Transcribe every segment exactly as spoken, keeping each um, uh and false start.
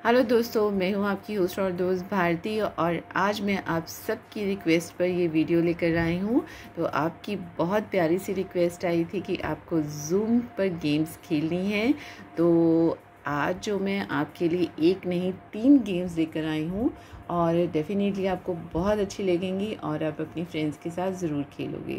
Hello दोस्तों, मैं हूं आपकी होस्ट और दोस्त भारती और आज मैं आप सबकी रिक्वेस्ट पर ये वीडियो लेकर आई हूं। तो आपकी बहुत प्यारी सी रिक्वेस्ट आई थी कि आपको ज़ूम पर गेम्स खेलनी है। तो आज जो मैं आपके लिए एक नहीं तीन गेम्स लेकर आई हूं और डेफिनेटली आपको बहुत अच्छी लगेंगी और आप अपनी फ्रेंड्स के साथ ज़रूर खेलोगे।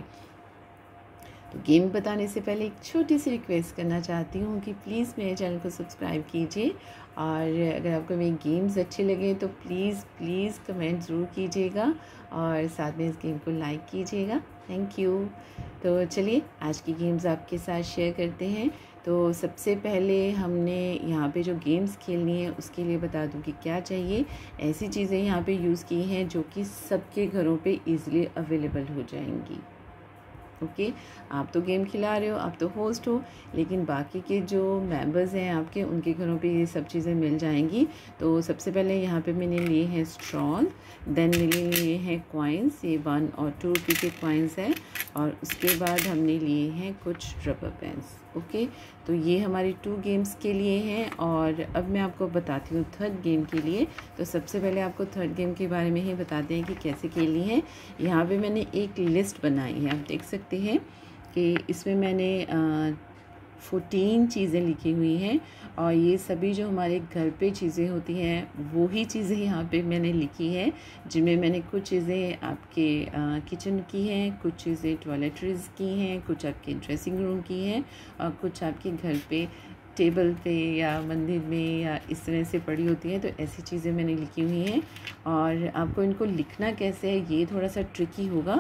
तो गेम बताने से पहले एक छोटी सी रिक्वेस्ट करना चाहती हूँ कि प्लीज़ मेरे चैनल को सब्सक्राइब कीजिए और अगर आपको मेरे गेम्स अच्छे लगे तो प्लीज़ प्लीज़ कमेंट ज़रूर कीजिएगा और साथ में इस गेम को लाइक कीजिएगा। Thank you. तो चलिए आज की गेम्स आपके साथ शेयर करते हैं। तो सबसे पहले हमने यहाँ पे जो गेम्स खेलनी है उसके लिए बता दूँ कि क्या चाहिए। ऐसी चीज़ें यहाँ पे यूज़ की हैं जो कि सबके घरों पे ईज़िली अवेलेबल हो जाएंगी। ओके okay, आप तो गेम खिला रहे हो, आप तो होस्ट हो, लेकिन बाकी के जो मेंबर्स हैं आपके उनके घरों पे ये सब चीज़ें मिल जाएंगी। तो सबसे पहले यहाँ पे मैंने लिए हैं स्ट्रॉल, देन मैंने लिए हैं कॉइन्स, ये वन और टू रुपये के कॉइन्स हैं और उसके बाद हमने लिए हैं कुछ रबर बैंड्स। ओके okay, तो ये हमारी टू गेम्स के लिए हैं और अब मैं आपको बताती हूँ थर्ड गेम के लिए। तो सबसे पहले आपको थर्ड गेम के बारे में ही बताते हैं कि कैसे खेलनी है। यहाँ पे मैंने एक लिस्ट बनाई है, आप देख सकते हैं कि इसमें मैंने फोर्टीन चीज़ें लिखी हुई हैं और ये सभी जो हमारे घर पे चीज़ें होती हैं वो ही चीज़ें यहाँ पे मैंने लिखी है, जिनमें मैंने कुछ चीज़ें आपके किचन की हैं, कुछ चीज़ें टॉयलेटरीज़ की हैं, कुछ आपके ड्रेसिंग रूम की हैं और कुछ आपके घर पे टेबल पे या मंदिर में या इस तरह से पड़ी होती हैं। तो ऐसी चीज़ें मैंने लिखी हुई हैं और आपको इनको लिखना कैसे है ये थोड़ा सा ट्रिकी होगा।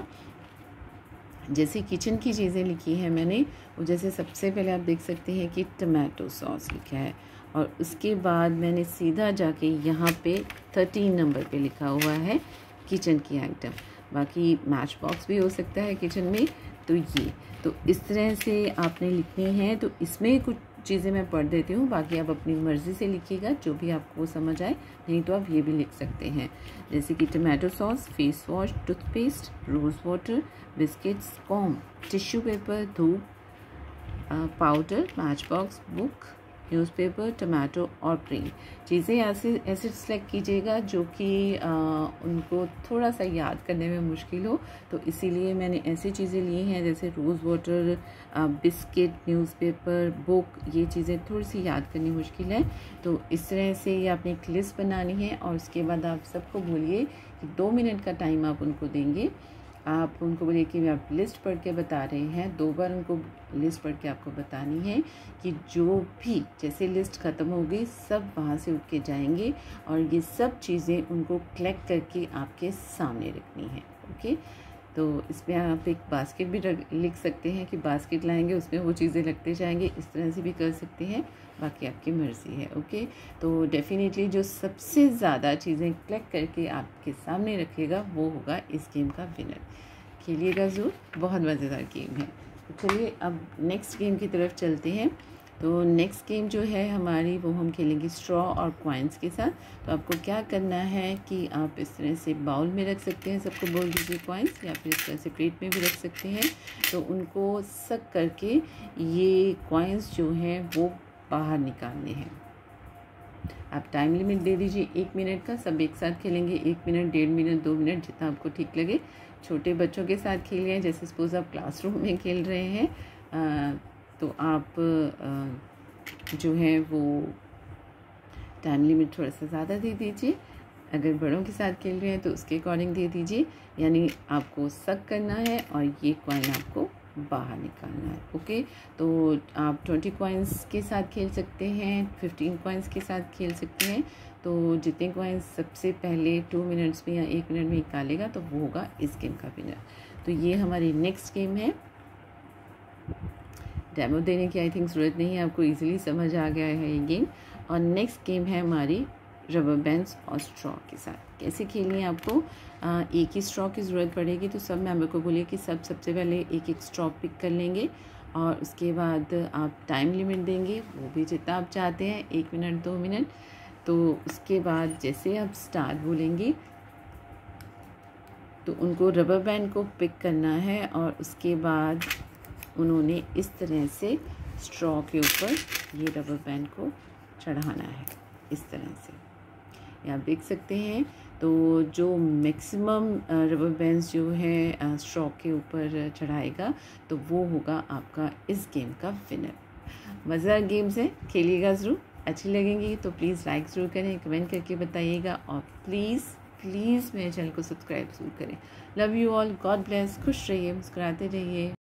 जैसे किचन की चीज़ें लिखी है मैंने, वो जैसे सबसे पहले आप देख सकते हैं कि टमाटो सॉस लिखा है और उसके बाद मैंने सीधा जाके यहाँ पे थर्टीन नंबर पे लिखा हुआ है किचन की आइटम। बाकी मैच बॉक्स भी हो सकता है किचन में। तो ये तो इस तरह से आपने लिखनी है। तो इसमें कुछ चीज़ें मैं पढ़ देती हूँ, बाकी आप अपनी मर्ज़ी से लिखिएगा जो भी आपको समझ आए, नहीं तो आप ये भी लिख सकते हैं। जैसे कि tomato sauce, face wash, toothpaste, rose water, biscuits, comb, tissue paper, धूप, powder, matchbox, book, newspaper, tomato और क्रीम। चीज़ें ऐसे ऐसे सेलेक्ट कीजिएगा जो कि उनको थोड़ा सा याद करने में मुश्किल हो। तो इसीलिए मैंने ऐसी चीज़ें ली हैं जैसे rose water, biscuit, newspaper, book. ये चीज़ें थोड़ी सी याद करनी मुश्किल है। तो इस तरह से ये आपने एक लिस्ट बनानी है और उसके बाद आप सबको बोलिए कि दो मिनट का टाइम आप उनको देंगे। आप उनको बोलिए कि आप लिस्ट पढ़ के बता रहे हैं, दो बार उनको लिस्ट पढ़ के आपको बतानी है कि जो भी जैसे लिस्ट ख़त्म हो गई सब वहाँ से उठ के जाएंगे और ये सब चीज़ें उनको कलेक्ट करके आपके सामने रखनी है। ओके, तो इसमें आप एक बास्केट भी लिख सकते हैं कि बास्केट लाएंगे उसमें वो चीज़ें लगते जाएंगे, इस तरह से भी कर सकते हैं, बाकी आपकी मर्ज़ी है। ओके, तो डेफिनेटली जो सबसे ज़्यादा चीज़ें कलेक्ट करके आपके सामने रखेगा वो होगा इस गेम का विनर। खेलिएगा ज़रूर, बहुत मज़ेदार गेम है। तो चलिए अब नेक्स्ट गेम की तरफ चलते हैं। तो नेक्स्ट गेम जो है हमारी वो हम खेलेंगे स्ट्रॉ और कॉइन्स के साथ। तो आपको क्या करना है कि आप इस तरह से बाउल में रख सकते हैं, सबको बोल दीजिए कॉइन्स, या फिर इस तरह से प्लेट में भी रख सकते हैं। तो उनको सक करके ये कॉइन्स जो हैं वो बाहर निकालने हैं। आप टाइम लिमिट दे दीजिए एक मिनट का, सब एक साथ खेलेंगे, एक मिनट, डेढ़ मिनट, दो मिनट, जितना आपको ठीक लगे। छोटे बच्चों के साथ खेलिए, जैसे सपोज़ आप क्लासरूम में खेल रहे हैं आ, तो आप आ, जो है वो टाइम लिमिट थोड़ा सा ज़्यादा दे दीजिए। अगर बड़ों के साथ खेल रहे हैं तो उसके अकॉर्डिंग दे दीजिए। यानी आपको सक करना है और ये कॉइन आपको बाहर निकालना है। ओके, तो आप ट्वेंटी कॉइन्स के साथ खेल सकते हैं, फिफ्टीन कॉइन्स के साथ खेल सकते हैं। तो जितने कॉइन्स सबसे पहले टू मिनट्स में या एक मिनट में निकालेगा तो वो होगा इस गेम का विनर। तो ये हमारी नेक्स्ट गेम है। डेमो देने की आई थिंक ज़रूरत नहीं है, आपको इजीली समझ आ गया है ये गेम। और नेक्स्ट गेम है हमारी रबर बैंड्स और स्ट्रॉ के साथ। कैसे खेलनी है आपको, आ, एक ही स्ट्रॉ की ज़रूरत पड़ेगी। तो सब मेंबर को बोलिए कि सब सबसे पहले एक एक स्ट्रॉ पिक कर लेंगे और उसके बाद आप टाइम लिमिट देंगे, वो भी जितना आप चाहते हैं, एक मिनट, दो मिनट। तो उसके बाद जैसे आप स्टार्ट बोलेंगे तो उनको रबर बैंड को पिक करना है और उसके बाद उन्होंने इस तरह से स्ट्रॉ के ऊपर ये रबर बैंड को चढ़ाना है, इस तरह से। ये आप देख सकते हैं। तो जो मैक्सिमम रबर बैंड्स जो है स्ट्रॉ के ऊपर चढ़ाएगा तो वो होगा आपका इस गेम का विनर। मज़ेदार गेम्स हैं, खेलिएगा ज़रूर। अच्छी लगेंगी तो प्लीज़ लाइक ज़रूर करें, कमेंट करके बताइएगा और प्लीज़ प्लीज़ मेरे चैनल को सब्सक्राइब ज़रूर करें। Love you all, god bless, खुश रहिए, मुस्कुराते रहिए।